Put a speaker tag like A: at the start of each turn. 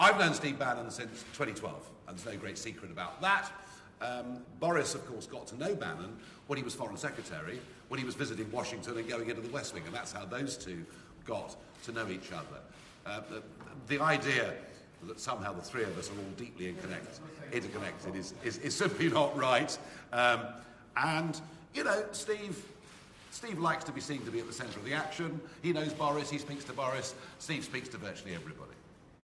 A: I've known Steve Bannon since 2012, and there's no great secret about that. Boris, of course, got to know Bannon when he was Foreign Secretary, when he was visiting Washington and going into the West Wing, and that's how those two got to know each other. The idea that somehow the three of us are all deeply interconnected is simply not right. And, you know, Steve likes to be seen to be at the centre of the action. He knows Boris, he speaks to Boris, Steve speaks to virtually everybody.